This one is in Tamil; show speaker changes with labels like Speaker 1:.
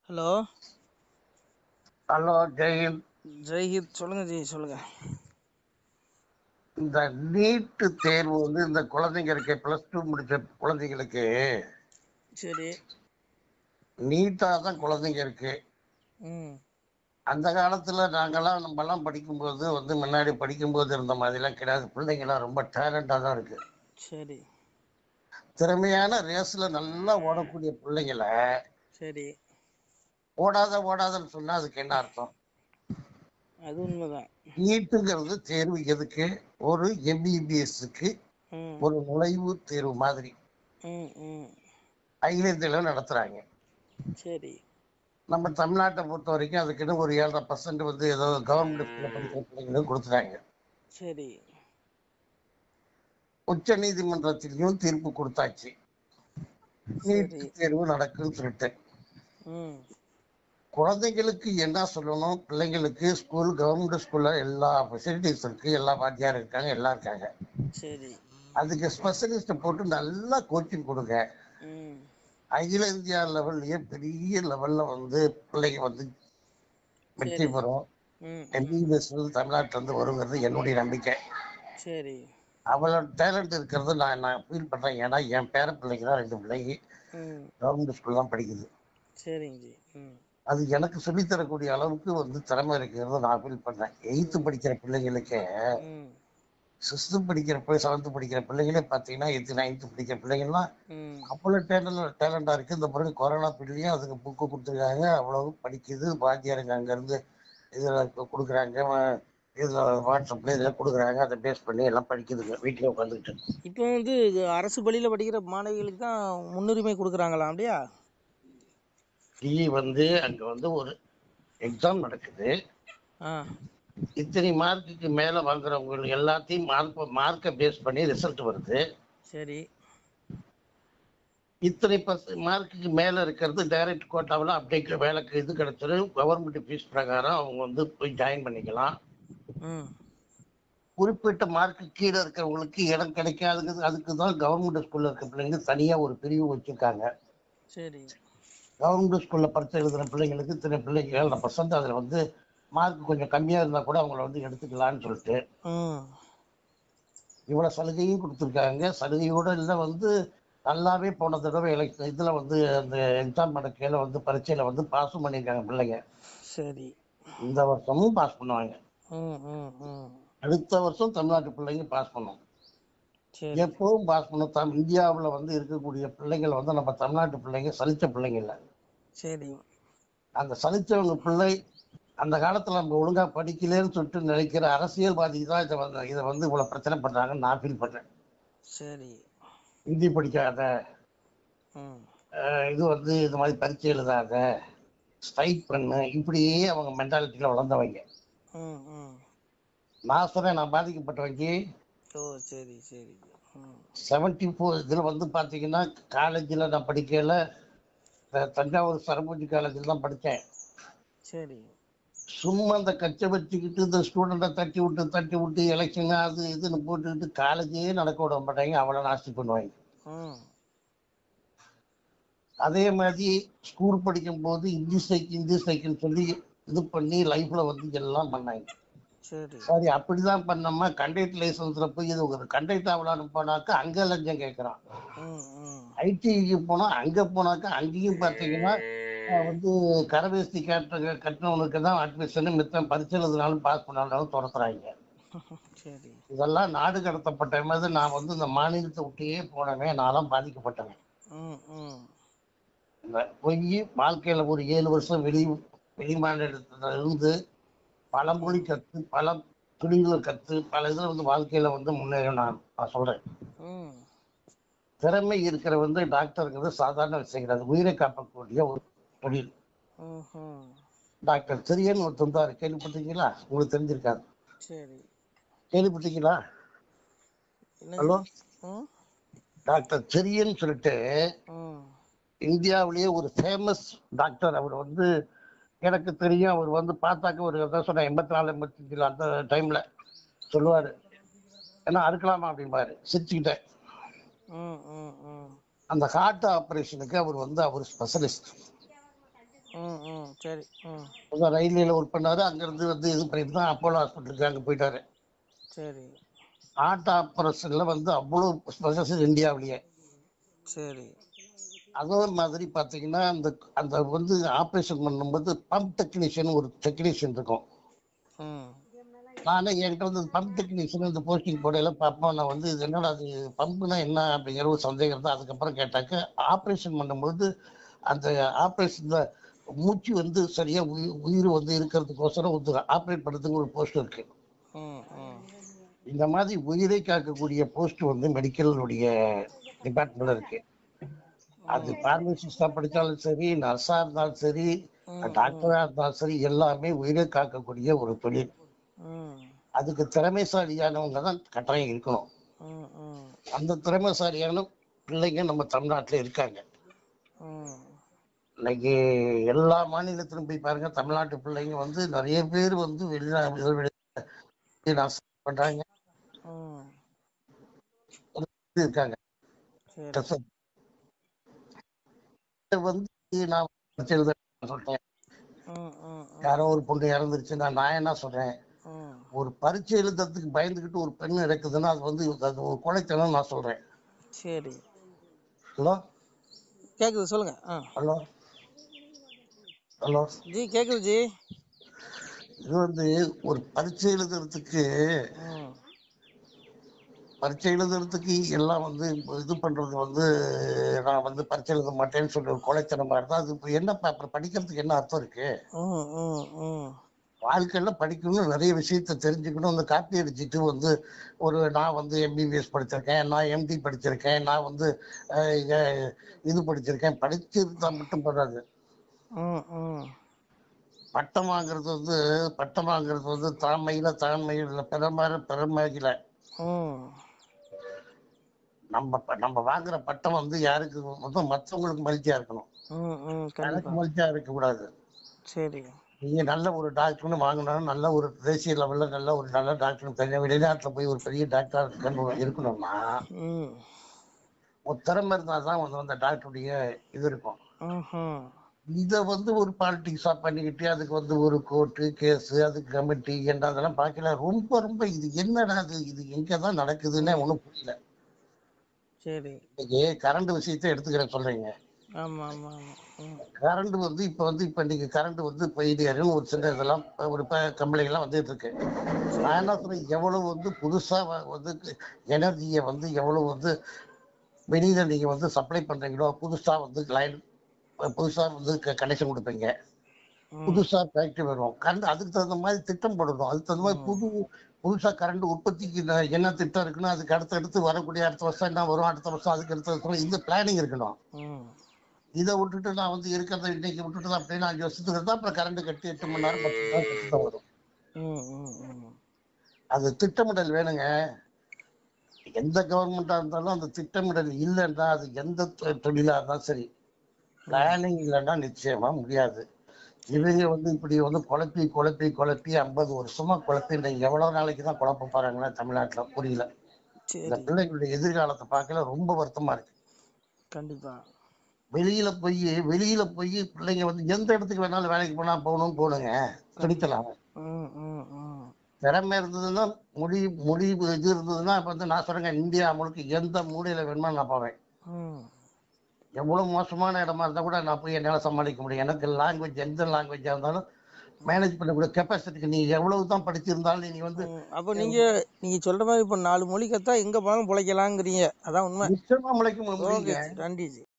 Speaker 1: ஹலோ.
Speaker 2: ஹலோ, ஜெயந்த்.
Speaker 1: ஜெய்ஹித். சொல்லுங்க ஜெய், சொல்லுங்க.
Speaker 2: இந்த நீட் தேர்வு வந்து இந்த குழந்தைங்க இருக்கு, +2 முடிச்ச குழந்தைங்களுக்கு
Speaker 1: சரி.
Speaker 2: நீட்டா தான் குழந்தைங்க இருக்கு.
Speaker 1: ம்.
Speaker 2: அந்த காலத்துல நம்மலாம் படிக்கும்போது வந்து முன்னாடி படிக்கும்போது இருந்த மாதிரிலாம் கிடையாது. பிள்ளைங்கலாம் ரொம்ப டேலண்டா தான் இருக்கு.
Speaker 1: சரி.
Speaker 2: திறமையான ரேஸ்ல நல்லா ஓடக்கூடிய பிள்ளைங்கள
Speaker 1: சரி.
Speaker 2: ஓடாதன்னு சொன்னா அதுக்கு என்ன அர்த்தம்?
Speaker 1: அது உண்மைதான்.
Speaker 2: நீட்டுங்கிறது தேர்வு எதுக்கு? ஒரு MBBSக்கு
Speaker 1: ம்.
Speaker 2: ஒரு நுழைவு தேர்வு மாதிரி
Speaker 1: ம். ம்.
Speaker 2: அகில இந்தியால நடத்துறாங்க.
Speaker 1: சரி.
Speaker 2: நம்ம தமிழ்நாட்டை பொறுத்த வரைக்கும் அதுக்குன்னு ஒரு 7.5% வந்து ஏதோ கவர்மெண்ட் ஸ்கூல்ல படிக்கிற பிள்ளைங்களுக்கு கொடுத்துட்டாங்க.
Speaker 1: சரி.
Speaker 2: உச்ச நீதிமன்றத்திலையும் தீர்ப்பு கொடுத்தாச்சு, நீட்
Speaker 1: சரி.
Speaker 2: தேர்வு நடக்குன்னு சொல்லிட்டு.
Speaker 1: ம்.
Speaker 2: குழந்தைங்களுக்கு என்ன சொல்லணும்? பிள்ளைங்களுக்கு ஸ்கூல், கவர்மெண்ட் ஸ்கூல்ல எல்லா ஃபெசிலிட்டிஸ் இருக்கு, எல்லா வாத்தியார் இருக்காங்க, எல்லாம் இருக்காங்க.
Speaker 1: சரி.
Speaker 2: அதுக்கு ஸ்பெஷலிஸ்ட போட்டு நல்லா கோச்சிங் கொடுங்க.
Speaker 1: ம்.
Speaker 2: அகில இந்தியா லெவல்லயே பெரிய லெவல்ல வந்து பிள்ளைங்க வந்து வெற்றி
Speaker 1: சரி.
Speaker 2: பெறும்.
Speaker 1: ம். ம்.
Speaker 2: MBBS தமிழ்நாட்டில இருந்து வருங்கிறது என்னுடைய நம்பிக்கை.
Speaker 1: சரி.
Speaker 2: அவளோட டேலண்ட் இருக்கிறது நான் ஃபீல் பண்றேன். ஏன்னா என் பேர பிள்ளைங்க தான் 2 பிள்ளைங்க
Speaker 1: ம்.
Speaker 2: கவர்மெண்ட் ஸ்கூல் தான் படிக்குது.
Speaker 1: சரிங்க ஜி. ம்.
Speaker 2: அது எனக்கு சொல்லித் தரக்கூடிய அளவுக்கு வந்து திறமை இருக்கிறது நான் ஃபீல் பண்றேன். 8th
Speaker 1: ம்.
Speaker 2: படிக்கிற பிள்ளைங்களுக்கே,
Speaker 1: ம்.
Speaker 2: 6th படிக்கிற 7th படிக்கிற பிள்ளைங்களே பார்த்தீங்கன்னா, 9th படிக்கிற பிள்ளைங்கலாம்
Speaker 1: ம்.
Speaker 2: அவ்வளோ டேலண்டா இருக்கு. இந்த பிறகு கொரோனா பீரியட்லயும் அதுக்கு புக்கு கொடுத்துருக்காங்க. அவ்வளவு படிக்குது. வாத்தியாருங்க அங்கேருந்து இதில் கொடுக்குறாங்க. இதில் வாட்ஸ்அப்ல இதில் கொடுக்குறாங்க. அதை பேஸ் பண்ணி எல்லாம் படிக்குதுங்க வீட்டில் உட்காந்துக்கிட்டு.
Speaker 1: இப்போ வந்து இது அரசு பள்ளியில் படிக்கிற மாணவிகளுக்கு தான் முன்னுரிமை கொடுக்குறாங்களாம், அப்படியா?
Speaker 2: வந்து அங்க வந்து ஒரு எக்ஸாம் நடக்குது.
Speaker 1: ஆ.
Speaker 2: இத்தனை மார்க்குக்கு மேல வாங்குறவங்க எல்லாத்தையும் மார்க்கை பேஸ் பண்ணி ரிசல்ட் வருது.
Speaker 1: சரி.
Speaker 2: இத்தனை மார்க்குக்கு மேல இருக்கிறது டைரக்ட் கோட்டாவில் அப்படியே வேலைக்கு இது கிடைச்சிடும். கவர்மெண்ட் ஃபீஸ் பிரகாரம் அவங்க வந்து போய் ஜாயின் பண்ணிக்கலாம்.
Speaker 1: ம்.
Speaker 2: குறிப்பிட்ட மார்க்கு கீழே இருக்கிறவங்களுக்கு இடம் கிடைக்காதுங்கிறது. அதுக்கு தான் கவர்மெண்ட் ஸ்கூல்ல இருக்க பிள்ளைங்க தனியா ஒரு பிரிவு வச்சிருக்காங்க.
Speaker 1: சரி.
Speaker 2: கவர்மெண்ட் ஸ்கூல்ல பரிச்சை எழுதுற பிள்ளைங்களுக்கு இத்தனை பிள்ளைங்க 7% அதுல வந்து மார்க் கொஞ்சம் கம்மியா இருந்தா கூட அவங்கள வந்து எடுத்துக்கலாம்னு சொல்லிட்டு
Speaker 1: ம்.
Speaker 2: இவ்வளவு சலுகையும் கொடுத்துருக்காங்க. சலுகையோட இல்லை வந்து நல்லாவே போன தடவை இதுல வந்து அந்த எக்ஸாம் நடக்கையில வந்து பரீட்சையில வந்து பாஸும் பண்ணியிருக்காங்க பிள்ளைங்க.
Speaker 1: சரி.
Speaker 2: இந்த வருஷமும் பாஸ் பண்ணுவாங்க.
Speaker 1: ம். ம். ம்.
Speaker 2: அடுத்த வருஷம் தமிழ்நாட்டு பிள்ளைங்க பாஸ் பண்ணும்.
Speaker 1: சரி.
Speaker 2: எப்பவும் பாஸ் பண்ணும். இந்தியாவில் வந்து இருக்கக்கூடிய பிள்ளைகள் வந்து நம்ம தமிழ்நாட்டு பிள்ளைங்க சலிச்ச பிள்ளைங்க இல்லை.
Speaker 1: சரி.
Speaker 2: அந்த சலிச்சவங்க பிள்ளை அந்த காலத்துல நம்ம ஒழுங்கா படிக்கலன்னு சொல்லிட்டு நினைக்கிற அரசியல்வாதி தான் இதை வந்து இவ்வளவு பிரச்சனை பண்றாங்கன்னு நான் ஃபீல் பண்றேன்.
Speaker 1: சரி.
Speaker 2: ஹிந்தி படிக்காத,
Speaker 1: ம்.
Speaker 2: இது வந்து இந்த மாதிரி பரீட்சை எழுதாத, ஸ்ட்ரைக் பண்ணு, இப்படியே அவங்க மென்டாலிட்டியில வளர்ந்தவங்க.
Speaker 1: ம். ம்.
Speaker 2: நான் சொன்னேன் நான் பாதிக்கப்பட்டவங்க.
Speaker 1: ஓ, சரி சரி. ம்.
Speaker 2: 74 இதுல வந்து பாத்தீங்கன்னா காலேஜில் நான் படிக்கல. தஞ்சாவூர் சரபோஜி காலேஜில் தான் படித்தேன்.
Speaker 1: சரி.
Speaker 2: சும்மா அந்த கச்சை வச்சுக்கிட்டு இந்த ஸ்டூடெண்ட்டை தட்டி விட்டு எலெக்ஷன் அது இதுன்னு போட்டுக்கிட்டு காலேஜே நடக்க விட மாட்டாங்க. அவ்வளோ நாஸ்தி பண்ணுவாங்க.
Speaker 1: ம்.
Speaker 2: அதே மாதிரி ஸ்கூல் படிக்கும் போது இந்தி சைக்கிள் சொல்லி இது பண்ணி லைஃப்ல வந்து எல்லாம் பண்ணாங்க.
Speaker 1: சரி.
Speaker 2: சரி, அப்படிதான் பண்ணோமா கண்டக்டர் லைசன்ஸ்ல போய் இது ஒரு கண்டக்டர் ஆகலான்னு போனாக்கா அங்க லஞ்சம் கேட்கறான்.
Speaker 1: ம். ம்.
Speaker 2: ஐடிக்கு போனா அங்க போனாக்கா அங்கேயும் பார்த்தீங்கன்னா வந்து கரவேஸ்தி கட்டினவனுக்கு தான் அட்மிஷன், மித்தம் பரிசு எழுதினாலும் பாஸ் பண்ணாலும் துரத்துறாங்க.
Speaker 1: சரி.
Speaker 2: இதெல்லாம் நாடு கடத்தப்பட்ட மாதிரி நான் வந்து இந்த மாநிலத்தை விட்டே போனவன், நான்லாம் பாதிக்கப்பட்டவன்.
Speaker 1: ம். ம்.
Speaker 2: போய் வாழ்க்கையில ஒரு 7 வருஷம் வெளி மாநிலத்துல இருந்து பல மொழி
Speaker 1: ம்.
Speaker 2: கத்து, பல துணிகளை கத்து, பல இதுல வந்து வாழ்க்கையில வந்து முன்னேற நான் சொல்றேன்.
Speaker 1: ம்.
Speaker 2: திறமை இருக்கிற வந்து டாக்டருங்கிறது சாதாரண விஷயம் கிடையாது. உயிரை காப்பாற்றக்கூடிய ஒரு தொழில்.
Speaker 1: ம்ஹும்.
Speaker 2: டாக்டர் செரியன் ஒருத்தர் இருந்தாரு, கேள்விப்பட்டீங்களா? உங்களுக்கு தெரிஞ்சிருக்காது.
Speaker 1: சரி.
Speaker 2: கேள்விப்பட்டீங்களா?
Speaker 1: என்னது?
Speaker 2: ஹலோ.
Speaker 1: ம்.
Speaker 2: டாக்டர் செரியன் சொல்லிட்டு
Speaker 1: ம்.
Speaker 2: இந்தியாவிலேயே ஒரு ஃபேமஸ் டாக்டர். அவர் வந்து எனக்கு தெரியும். அவர் வந்து பார்த்தாக்க ஒரு சொன்ன 84 85 அந்த டைம்ல சொல்லுவாரு, ஏன்னா அறுக்கலாமா அப்படிம்பாரு சிரிச்சுக்கிட்டேன்.
Speaker 1: ம். ம். ம்.
Speaker 2: அந்த ஹார்ட் ஆபரேஷனுக்கு அவர் வந்து அவர் ஸ்பெஷலிஸ்ட்.
Speaker 1: சரி. ம்.
Speaker 2: ரயில்வேல ஒர்க் பண்ணாரு. அங்கிருந்து வந்து இது பண்ணிட்டு தான் அப்போலோ ஹாஸ்பிட்டலுக்கு அங்க போயிட்டாரு.
Speaker 1: சரி.
Speaker 2: ஹார்ட் ஆபரேஷன்ல வந்து அவ்வளவு ஸ்பெஷலிஸ்ட் இந்தியாவிலேயே.
Speaker 1: சரி.
Speaker 2: அதே மாதிரி பாத்தீங்கன்னா அந்த அந்த வந்து ஆபரேஷன் பண்ணும்போது பம்ப் டெக்னீஷியன் ஒரு டெக்னீஷியன் இருக்கும்.
Speaker 1: ம்.
Speaker 2: நானே என்கிட்ட வந்து பம்ப் டெக்னீஷியன் இந்த போஸ்டிங் போடையில பார்ப்போம். நான் வந்து இது என்னடா அது பம்புனா என்ன அப்படிங்கிற ஒரு சந்தேகம் தான். அதுக்கப்புறம் கேட்டாக்க ஆபரேஷன் பண்ணும்போது அந்த ஆபரேஷன்ல மூச்சு வந்து சரியா உயிர் வந்து இருக்கிறதுக்கோசரம் வந்து ஆப்ரேட் பண்றதுக்கு ஒரு போஸ்ட் இருக்கு.
Speaker 1: ம். ம்.
Speaker 2: இந்த மாதிரி உயிரை காக்கக்கூடிய போஸ்ட் வந்து மெடிக்கலுடைய டிபார்ட்மெண்ட்ல இருக்கு. அது
Speaker 1: ம்.
Speaker 2: பார்மசிஸ்டா படிச்சாலும் சரி, நர்ஸா இருந்தாலும் சரி,
Speaker 1: ம். ம்.
Speaker 2: டாக்டரா இருந்தாலும் சரி, எல்லாமே உயிரை காக்கக்கூடிய ஒரு தொழில்.
Speaker 1: ம்.
Speaker 2: அதுக்கு திறமைசாலியானவங்க தான் கட்டாயம் இருக்கணும்.
Speaker 1: ம். ம்.
Speaker 2: அந்த திறமைசாலியான பிள்ளைங்க நம்ம தமிழ்நாட்டுல இருக்காங்க.
Speaker 1: ம்.
Speaker 2: இன்னைக்கு எல்லா மாநிலத்திலும் போய் பாருங்க, தமிழ்நாட்டு பிள்ளைங்க வந்து நிறைய பேர் வந்து நர்ஸ் பண்றாங்க
Speaker 1: ம்.
Speaker 2: இருக்காங்க.
Speaker 1: சரி.
Speaker 2: வந்து நான் பரீட்சை எழுத சொல்றேன்.
Speaker 1: ம். ம். ம்.
Speaker 2: யாரோ ஒரு பொண்ணு இறந்துருச்சு, நான் என்ன சொல்றேன்,
Speaker 1: ம்.
Speaker 2: ஒரு பரீட்சை எழுதுறதுக்கு பயந்துகிட்டு ஒரு பெண் இறக்குதுன்னா அது வந்து அது ஒரு கொலைத்தனம் நான் சொல்றேன்.
Speaker 1: சரி.
Speaker 2: ஹலோ
Speaker 1: கேக்குது, சொல்லுங்க.
Speaker 2: ஹலோ ஹலோ
Speaker 1: ஜி கேக்குது ஜி.
Speaker 2: இது வந்து ஒரு பரீட்சை எழுதுறதுக்கு
Speaker 1: ம்.
Speaker 2: பரீட்சை எழுதுறதுக்கு எல்லாம் வந்து இது பண்றது வந்து நான் வந்து பரீட்சை எழுத மாட்டேன்னு சொல்லி ஒரு கொலைத்தனமா இருந்தா அது இப்ப என்ன அப்புறம் படிக்கிறதுக்கு என்ன அர்த்தம் இருக்கு?
Speaker 1: ம். ம். ம்.
Speaker 2: வாழ்க்கையில படிக்கணும், நிறைய விஷயத்த தெரிஞ்சுக்கணும். அந்த காப்பி அடிச்சுட்டு வந்து நான் வந்து எம்பிபிஎஸ் படிச்சிருக்கேன், நான் எம்டி படிச்சிருக்கேன், நான் வந்து இது படிச்சிருக்கேன், படிச்சிருந்தா மட்டும் போதாது.
Speaker 1: ம். ம்.
Speaker 2: பட்டம் வாங்குறது வந்து தாழ்மையில பெருமையில
Speaker 1: ம்.
Speaker 2: நம்ம வாங்குற பட்டம் வந்து யாருக்கு வந்து மற்றவங்களுக்கு மகிழ்ச்சியா இருக்கணும்.
Speaker 1: ம். ம்.
Speaker 2: எனக்கு
Speaker 1: கண்டிப்பா.
Speaker 2: மகிழ்ச்சியா இருக்க கூடாது.
Speaker 1: சரி.
Speaker 2: நீங்க நல்ல ஒரு டாக்டர்னு வாங்கணும், நல்ல ஒரு தேசிய லெவல்ல நல்ல டாக்டர் வெளிநாட்டுல போய் ஒரு பெரிய டாக்டர் இருக்கணும்னா
Speaker 1: ம்.
Speaker 2: ஒரு திறமை இருந்தாதான் வந்து அந்த டாக்டருடைய இது இருக்கும்.
Speaker 1: ம்ஹும்.
Speaker 2: இத வந்து ஒரு பாலிடிக்ஸா பண்ணிக்கிட்டு அதுக்கு வந்து ஒரு கோர்ட்டு கேஸ் அதுக்கு கமிட்டி என்ன அதெல்லாம் பார்க்கல. ரொம்ப ரொம்ப இது என்னடா இது எங்கதான் நடக்குதுன்னு
Speaker 1: ம்.
Speaker 2: ஒண்ணும் புரியல.
Speaker 1: சரி.
Speaker 2: இன்னைக்கு கரண்ட் விஷயத்தை எடுத்துக்கிறேன் சொல்றீங்க.
Speaker 1: ஆமா, ஆமா, ஆமா. ம்.
Speaker 2: கரண்ட் வந்து இப்ப இன்னைக்கு கரண்ட் வந்து போயிடுன்னு ஒரு சின்ன இதெல்லாம் ஒரு கம்பெனி எல்லாம் வந்துட்டு இருக்கு. நான்
Speaker 1: சரி.
Speaker 2: என்ன சொல்றேன், எவ்வளவு வந்து புதுசா வந்து எனர்ஜியை வந்து எவ்வளவு வந்து வெளியில நீங்க வந்து சப்ளை பண்றீங்களோ, புதுசா வந்து லைன் புதுசா வந்து கனெக்ஷன் கொடுப்பீங்க,
Speaker 1: ம்.
Speaker 2: புதுசா ஃபேக்டரி வரும் கரண்ட், அதுக்கு தகுந்த மாதிரி திட்டம் போடணும். அதுக்கு தகுந்த மாதிரி
Speaker 1: ம்.
Speaker 2: புதுசா கரண்ட் உற்பத்திக்கு என்ன திட்டம் இருக்குன்னு அதுக்கு அடுத்து வரக்கூடிய அடுத்த வருஷம் என்ன வரும், அடுத்த வருஷம் அதுக்கு அடுத்த வருஷம் இந்த பிளானிங் இருக்கணும்.
Speaker 1: ம்.
Speaker 2: இதை விட்டுட்டு நான் வந்து இருக்கிறத இன்னைக்கு விட்டுட்டு அப்படியே 5 வருஷத்துக்கு இருந்தா அப்புறம் கரண்ட் கட்டி 8 மணி நேரம் 10 மணி நேரம் கட்டி தான் வரும்.
Speaker 1: ம். ம். ம்.
Speaker 2: அது திட்டமிடல் வேணுங்க. எந்த கவர்மெண்டா இருந்தாலும் அந்த திட்டமிடல் இல்லைன்னா அது எந்த தொழிலா இருந்தாலும் சரி, பிளானிங் இல்லைன்னா நிச்சயமா முடியாது. இவங்க வந்து இப்படி வந்து குழப்பி 50 வருஷமா குழப்பி இன்னைக்கு எவ்வளவு நாளைக்கு தான் குழப்ப போறாங்கன்னா தமிழ்நாட்டுல புரியல. இந்த
Speaker 1: சரி.
Speaker 2: பிள்ளைங்களுடைய எதிர்காலத்தை பார்க்கல ரொம்ப வருத்தமா இருக்கு.
Speaker 1: கண்டிப்பா.
Speaker 2: வெளியில போய் பிள்ளைங்க வந்து எந்த இடத்துக்கு வேணாலும் வேலைக்கு போகணுங்க, துடிக்கலாம்.
Speaker 1: ம். ம். ம்.
Speaker 2: திறமை இருந்ததுன்னா மொழி மொழி இது இருந்ததுன்னா இப்ப வந்து நான் சொல்றேங்க, இந்தியா முழுக்க எந்த மூலையில வேணுமா நான் போவேன்.
Speaker 1: ம்.
Speaker 2: எவ்வளவு மோசமான இடமா இருந்தா கூட நான் போய் என்னால சமாளிக்க முடியும். எனக்கு லாங்குவேஜ் எந்த லாங்குவேஜா இருந்தாலும் மேனேஜ் பண்ணக்கூடிய கெப்பாசிட்டிக்கு நீ எவ்வளவுதான் படிச்சிருந்தாலும் நீ வந்து
Speaker 1: அப்போ நீங்க சொல்ற மாதிரி இப்போ 4 மொழி கத்தா எங்க போனாலும் பிழைக்கலாங்கிறீங்க. அதான் உண்மை.
Speaker 2: நிச்சயமா முளைக்க
Speaker 1: ஓகே
Speaker 2: முடியுங்க.
Speaker 1: ஜி. நன்றி ஜி.